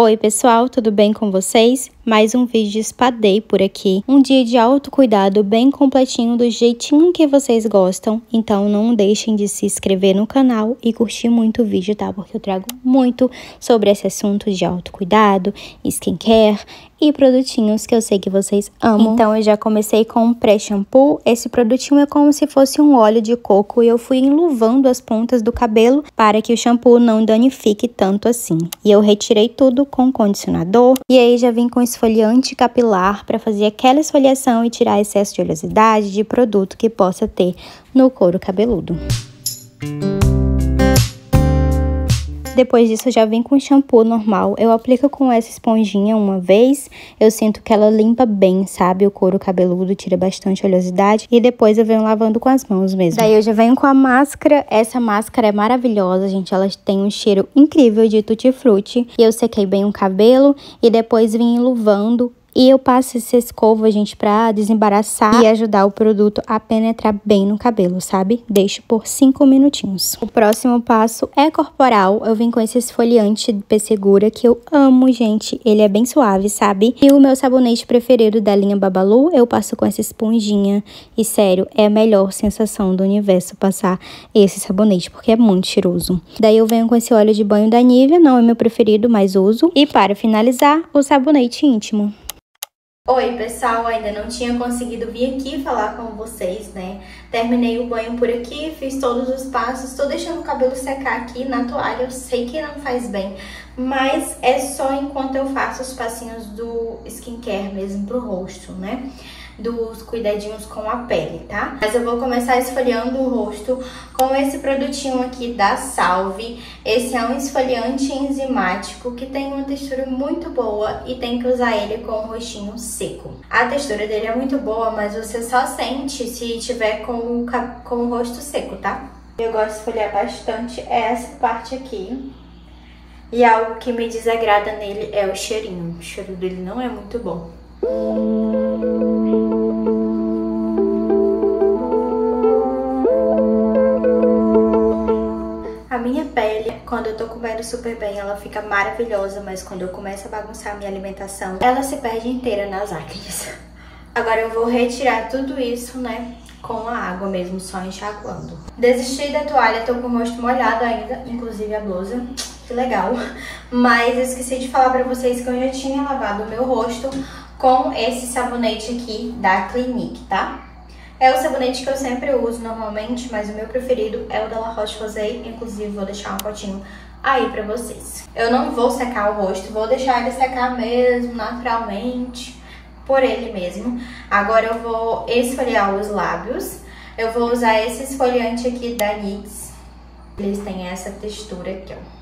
Oi pessoal, tudo bem com vocês? Mais um vídeo de Spa Day por aqui. Um dia de autocuidado bem completinho do jeitinho que vocês gostam. Então não deixem de se inscrever no canal e curtir muito o vídeo, tá? Porque eu trago muito sobre esse assunto de autocuidado, skincare e produtinhos que eu sei que vocês amam. Então eu já comecei com um pré-shampoo. Esse produtinho é como se fosse um óleo de coco e eu fui enluvando as pontas do cabelo para que o shampoo não danifique tanto assim. E eu retirei tudo com condicionador e aí já vim com esfoliante capilar para fazer aquela esfoliação e tirar excesso de oleosidade de produto que possa ter no couro cabeludo. Depois disso, eu já vim com shampoo normal. Eu aplico com essa esponjinha uma vez. Eu sinto que ela limpa bem, sabe? O couro cabeludo, tira bastante oleosidade. E depois eu venho lavando com as mãos mesmo. Daí eu já venho com a máscara. Essa máscara é maravilhosa, gente. Ela tem um cheiro incrível de tutti-frutti. E eu sequei bem o cabelo e depois vim enluvando. E eu passo essa escova, gente, pra desembaraçar e ajudar o produto a penetrar bem no cabelo, sabe? Deixo por 5 minutinhos. O próximo passo é corporal. Eu vim com esse esfoliante de Pessegura que eu amo, gente. Ele é bem suave, sabe? E o meu sabonete preferido da linha Babalu, eu passo com essa esponjinha. E sério, é a melhor sensação do universo passar esse sabonete, porque é muito cheiroso. Daí eu venho com esse óleo de banho da Nivea, não é meu preferido, mas uso. E para finalizar, o sabonete íntimo. Oi pessoal, ainda não tinha conseguido vir aqui falar com vocês, né? Terminei o banho por aqui, fiz todos os passos, tô deixando o cabelo secar aqui na toalha, eu sei que não faz bem, mas é só enquanto eu faço os passinhos do skincare mesmo pro rosto, né? Dos cuidadinhos com a pele, tá? Mas eu vou começar esfoliando o rosto com esse produtinho aqui da Salve. Esse é um esfoliante enzimático que tem uma textura muito boa e tem que usar ele com o rostinho seco. A textura dele é muito boa, mas você só sente se tiver com o rosto seco, tá? Eu gosto de esfoliar bastante essa parte aqui. E algo que me desagrada nele é o cheirinho. O cheiro dele não é muito bom. A minha pele, quando eu tô comendo super bem, ela fica maravilhosa, mas quando eu começo a bagunçar a minha alimentação, ela se perde inteira nas acnes. Agora eu vou retirar tudo isso, né, com a água mesmo, só enxaguando. Desisti da toalha, tô com o rosto molhado ainda, inclusive a blusa, que legal. Mas eu esqueci de falar pra vocês que eu já tinha lavado o meu rosto com esse sabonete aqui da Clinique, tá? É o sabonete que eu sempre uso normalmente, mas o meu preferido é o da La Roche-Posay, inclusive vou deixar um potinho aí pra vocês. Eu não vou secar o rosto, vou deixar ele secar mesmo, naturalmente, por ele mesmo. Agora eu vou esfoliar os lábios. Eu vou usar esse esfoliante aqui da NYX. Eles têm essa textura aqui, ó.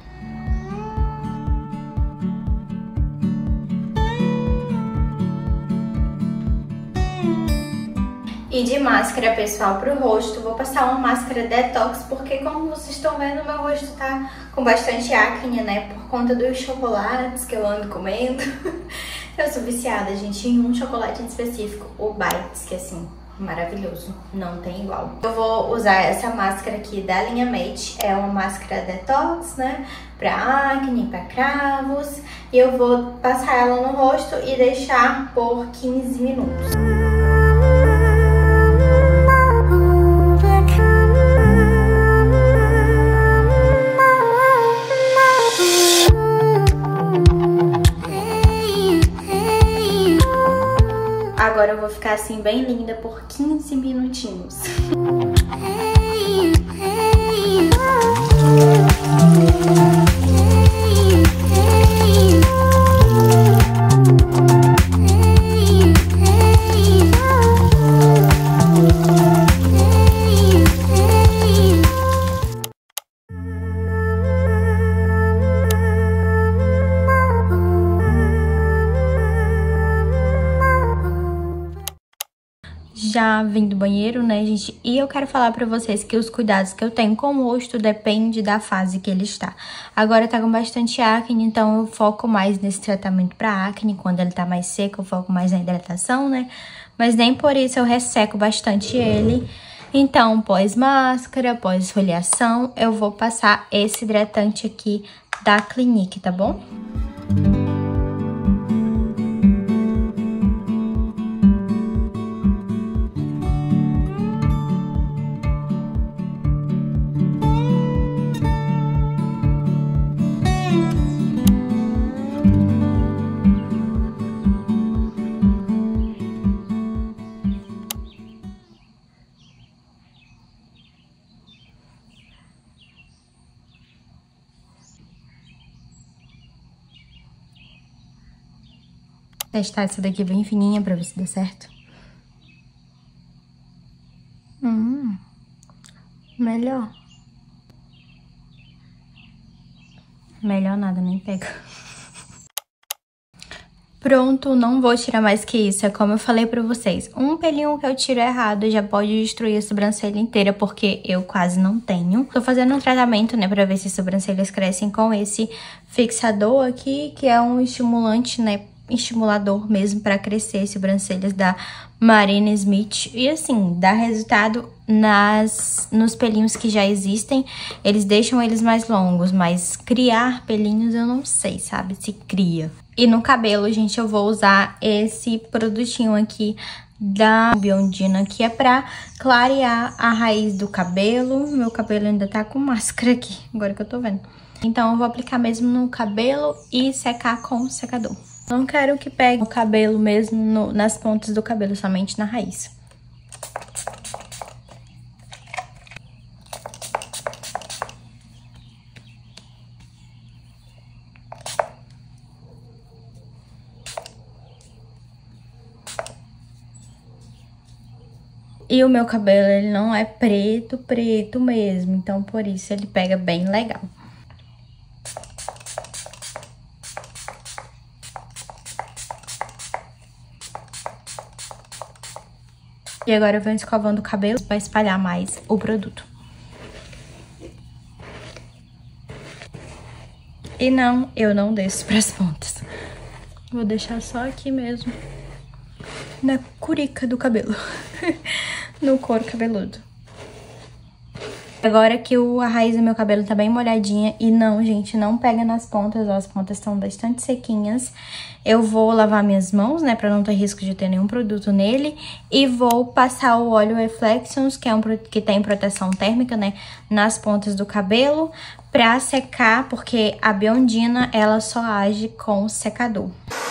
E de máscara, pessoal, pro rosto, vou passar uma máscara detox, porque como vocês estão vendo, meu rosto tá com bastante acne, né? Por conta dos chocolates que eu ando comendo. Eu sou viciada, gente, em um chocolate em específico, o Bites, que assim, maravilhoso, não tem igual. Eu vou usar essa máscara aqui da linha Mate, é uma máscara detox, né? Pra acne, pra cravos. E eu vou passar ela no rosto e deixar por 15 minutos. Agora eu vou ficar assim bem linda por 15 minutinhos. Já vim do banheiro, né, gente? E eu quero falar pra vocês que os cuidados que eu tenho com o rosto depende da fase que ele está. Agora tá com bastante acne, então eu foco mais nesse tratamento pra acne. Quando ele tá mais seco, eu foco mais na hidratação, né? Mas nem por isso eu resseco bastante ele. Então, pós-máscara, pós-esfoliação, eu vou passar esse hidratante aqui da Clinique, tá bom? Testar essa daqui bem fininha pra ver se dá certo. Melhor. Melhor nada, nem pega. Pronto, não vou tirar mais que isso, é como eu falei pra vocês. Um pelinho que eu tiro errado já pode destruir a sobrancelha inteira, porque eu quase não tenho. Tô fazendo um tratamento, né, pra ver se as sobrancelhas crescem com esse fixador aqui, que é um estimulante, né, estimulador mesmo pra crescer as sobrancelhas da Marina Smith. E assim, dá resultado nos pelinhos que já existem. Eles deixam eles mais longos, mas criar pelinhos eu não sei, sabe, se cria. E no cabelo, gente, eu vou usar esse produtinho aqui da Biondina, que é pra clarear a raiz do cabelo. Meu cabelo ainda tá com máscara aqui, agora que eu tô vendo. Então eu vou aplicar mesmo no cabelo e secar com o secador. Não quero que pegue o cabelo mesmo nas pontas do cabelo, somente na raiz. E o meu cabelo, ele não é preto, preto mesmo, então por isso ele pega bem legal. E agora eu venho escovando o cabelo para espalhar mais o produto. E não, eu não desço pras pontas. Vou deixar só aqui mesmo, na curica do cabelo, no couro cabeludo. Agora que a raiz do meu cabelo tá bem molhadinha e não, gente, não pega nas pontas, ó, as pontas estão bastante sequinhas. Eu vou lavar minhas mãos, né, pra não ter risco de ter nenhum produto nele. E vou passar o óleo Reflections, que é que tem proteção térmica, né, nas pontas do cabelo, pra secar, porque a Biondina, ela só age com secador.